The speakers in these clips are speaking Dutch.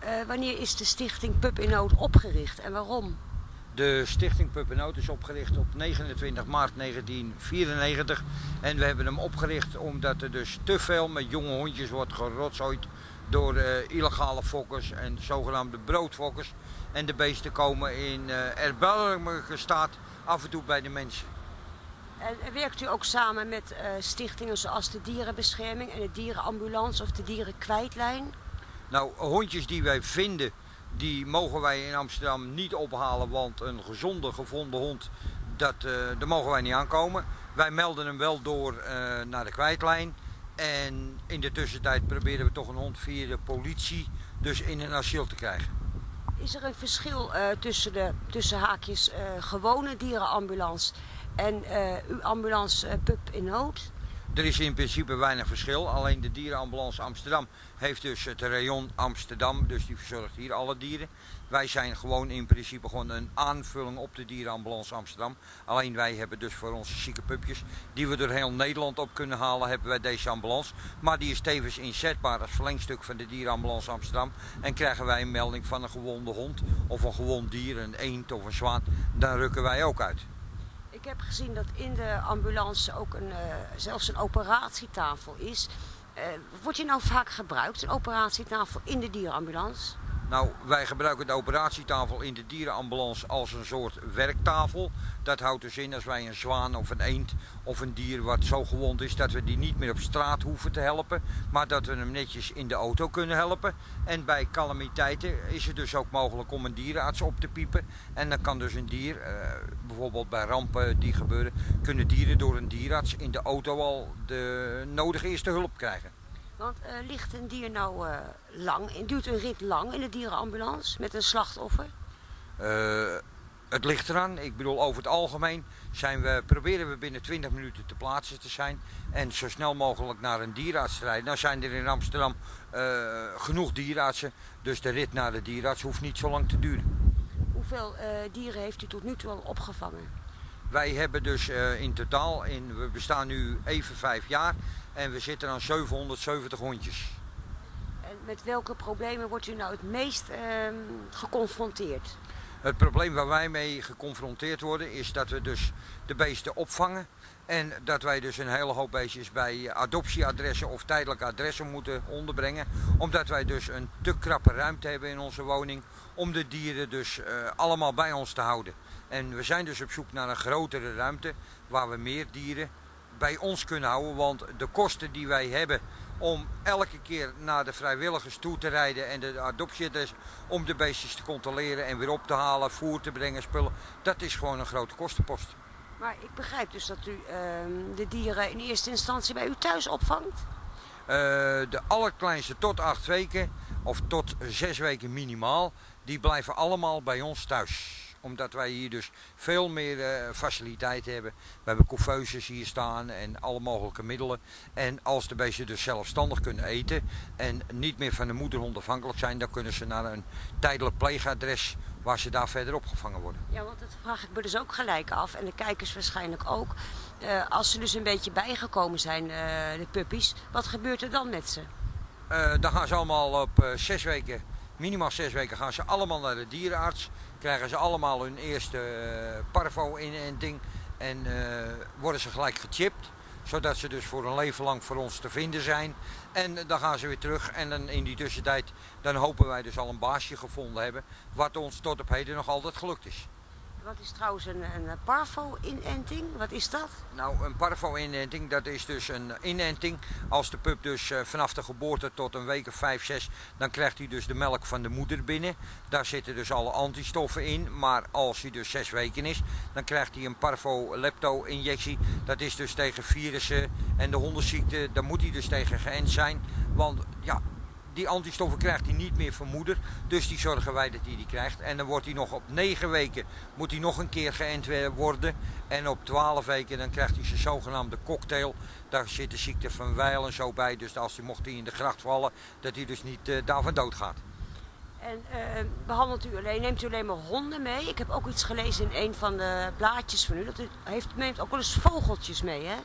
Wanneer is de stichting Pup in Nood opgericht en waarom? De stichting Pup in Nood is opgericht op 29 maart 1994 en we hebben hem opgericht omdat er dus te veel met jonge hondjes wordt gerotzooid door illegale fokkers en zogenaamde broodfokkers. En de beesten komen in erbarmelijke staat af en toe bij de mensen. En werkt u ook samen met stichtingen zoals de Dierenbescherming en de Dierenambulance of de Dierenkwijtlijn? Nou, hondjes die wij vinden, die mogen wij in Amsterdam niet ophalen, want een gezonde gevonden hond, daar mogen wij niet aankomen. Wij melden hem wel door naar de kwijtlijn en in de tussentijd proberen we toch een hond via de politie dus in een asiel te krijgen. Is er een verschil tussen haakjes gewone dierenambulance en uw ambulance Pup in Nood? Er is in principe weinig verschil, alleen de dierenambulance Amsterdam heeft dus het rayon Amsterdam, dus die verzorgt hier alle dieren. Wij zijn gewoon in principe gewoon een aanvulling op de dierenambulance Amsterdam. Alleen wij hebben dus voor onze zieke pupjes, die we door heel Nederland op kunnen halen, hebben wij deze ambulance. Maar die is tevens inzetbaar als verlengstuk van de dierenambulance Amsterdam. En krijgen wij een melding van een gewonde hond of een gewond dier, een eend of een zwaan, dan rukken wij ook uit. Ik heb gezien dat in de ambulance ook zelfs een operatietafel is. Wordt die nou vaak gebruikt, een operatietafel in de dierenambulance? Nou, wij gebruiken de operatietafel in de dierenambulance als een soort werktafel. Dat houdt dus in als wij een zwaan of een eend of een dier wat zo gewond is dat we die niet meer op straat hoeven te helpen, maar dat we hem netjes in de auto kunnen helpen. En bij calamiteiten is het dus ook mogelijk om een dierenarts op te piepen. En dan kan dus een dier, bijvoorbeeld bij rampen die gebeuren, kunnen dieren door een dierenarts in de auto al de nodige eerste hulp krijgen. Want ligt een dier nou lang, duurt een rit lang in de dierenambulance met een slachtoffer? Het ligt eraan. Ik bedoel, over het algemeen proberen we binnen 20 minuten te plaatsen te zijn. En zo snel mogelijk naar een dierenarts te rijden. Nou zijn er in Amsterdam genoeg dierenartsen. Dus de rit naar de dierenarts hoeft niet zo lang te duren. Hoeveel dieren heeft u tot nu toe al opgevangen? Wij hebben dus in totaal, we bestaan nu even 5 jaar. En we zitten aan 770 hondjes. En met welke problemen wordt u nou het meest geconfronteerd? Het probleem waar wij mee geconfronteerd worden is dat we dus de beesten opvangen. En dat wij dus een hele hoop beestjes bij adoptieadressen of tijdelijke adressen moeten onderbrengen. Omdat wij dus een te krappe ruimte hebben in onze woning om de dieren dus allemaal bij ons te houden. En we zijn dus op zoek naar een grotere ruimte waar we meer dieren bij ons kunnen houden, want de kosten die wij hebben om elke keer naar de vrijwilligers toe te rijden en de adoptieadres om de beestjes te controleren en weer op te halen, voer te brengen, spullen, dat is gewoon een grote kostenpost. Maar ik begrijp dus dat u de dieren in eerste instantie bij u thuis opvangt? De allerkleinste tot 8 weken of tot 6 weken minimaal, die blijven allemaal bij ons thuis. Omdat wij hier dus veel meer faciliteiten hebben. We hebben couffeuses hier staan en alle mogelijke middelen. En als de beesten dus zelfstandig kunnen eten en niet meer van de moederhond afhankelijk zijn, dan kunnen ze naar een tijdelijk pleegadres waar ze daar verder opgevangen worden. Ja, want dat vraag ik me dus ook gelijk af en de kijkers waarschijnlijk ook. Als ze dus een beetje bijgekomen zijn, de puppies, wat gebeurt er dan met ze? Dan gaan ze allemaal op 6 weken, minimaal 6 weken, gaan ze allemaal naar de dierenarts. Krijgen ze allemaal hun eerste parvo-inenting en worden ze gelijk gechipt. Zodat ze dus voor een leven lang voor ons te vinden zijn. En dan gaan ze weer terug en dan in die tussentijd dan hopen wij dus al een baasje gevonden hebben. Wat ons tot op heden nog altijd gelukt is. Wat is trouwens een parvo-inenting? Wat is dat? Nou, een parvo-inenting, dat is dus een inenting. Als de pup dus vanaf de geboorte tot een week of 5, 6, dan krijgt hij dus de melk van de moeder binnen. Daar zitten dus alle antistoffen in. Maar als hij dus 6 weken is, dan krijgt hij een parvo-lepto-injectie. Dat is dus tegen virussen en de hondenziekte. Daar moet hij dus tegen geënt zijn. Want ja, die antistoffen krijgt hij niet meer van moeder, dus die zorgen wij dat hij die krijgt. En dan wordt hij nog op 9 weken, moet hij nog een keer geënt worden. En op 12 weken dan krijgt hij zijn zogenaamde cocktail. Daar zit de ziekte van Weil en zo bij, dus als hij in de gracht vallen, dat hij dus niet daarvan doodgaat. En neemt u alleen maar honden mee? Ik heb ook iets gelezen in een van de blaadjes van u, dat u neemt ook wel eens vogeltjes mee, hè?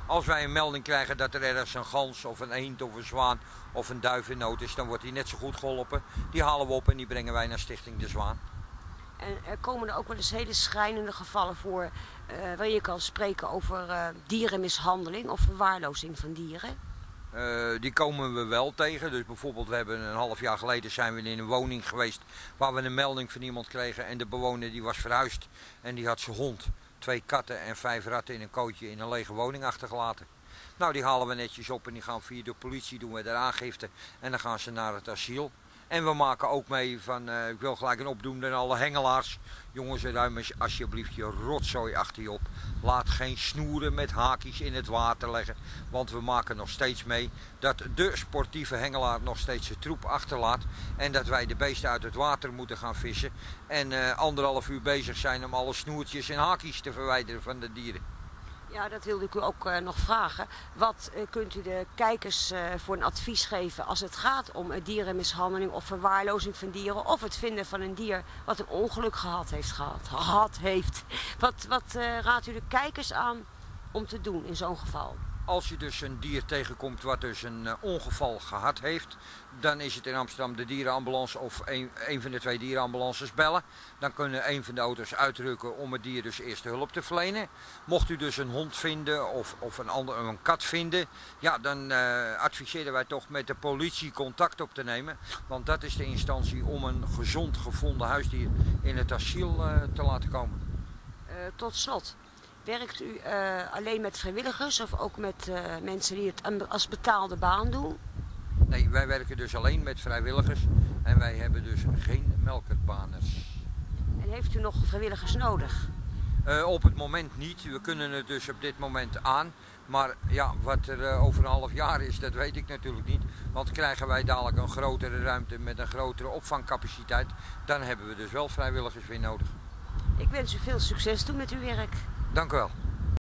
Als wij een melding krijgen dat er ergens een gans of een eend of een zwaan of een duif in nood is, dan wordt die net zo goed geholpen. Die halen we op en die brengen wij naar Stichting De Zwaan. En er komen er ook wel eens hele schrijnende gevallen voor waar je kan spreken over dierenmishandeling of verwaarlozing van dieren? Die komen we wel tegen. Dus bijvoorbeeld, we hebben een half jaar geleden zijn we in een woning geweest waar we een melding van iemand kregen en de bewoner die was verhuisd en die had zijn hond, 2 katten en 5 ratten in een kootje in een lege woning achtergelaten. Nou, die halen we netjes op en die gaan via de politie, doen we daar aangifte en dan gaan ze naar het asiel. En we maken ook mee van, ik wil gelijk een opdoen aan alle hengelaars. Jongens, ruim eens alsjeblieft je rotzooi achter je op. Laat geen snoeren met haakjes in het water leggen. Want we maken nog steeds mee dat de sportieve hengelaar nog steeds zijn troep achterlaat. En dat wij de beesten uit het water moeten gaan vissen. En 1,5 uur bezig zijn om alle snoertjes en haakjes te verwijderen van de dieren. Ja, dat wilde ik u ook nog vragen. Wat kunt u de kijkers voor een advies geven als het gaat om dierenmishandeling of verwaarlozing van dieren of het vinden van een dier wat een ongeluk gehad heeft? Wat raadt u de kijkers aan om te doen in zo'n geval? Als je dus een dier tegenkomt wat dus een ongeval gehad heeft, dan is het in Amsterdam de dierenambulance of een van de 2 dierenambulances bellen. Dan kunnen een van de auto's uitrukken om het dier dus eerste hulp te verlenen. Mocht u dus een hond vinden of een kat vinden, ja, dan adviseren wij toch met de politie contact op te nemen. Want dat is de instantie om een gezond gevonden huisdier in het asiel te laten komen. Tot slot. Werkt u alleen met vrijwilligers of ook met mensen die het als betaalde baan doen? Nee, wij werken dus alleen met vrijwilligers en wij hebben dus geen melkertbaners. En heeft u nog vrijwilligers nodig? Op het moment niet. We kunnen het dus op dit moment aan. Maar ja, wat er over een half jaar is, dat weet ik natuurlijk niet. Want krijgen wij dadelijk een grotere ruimte met een grotere opvangcapaciteit, dan hebben we dus wel vrijwilligers weer nodig. Ik wens u veel succes toe met uw werk. Dank u wel.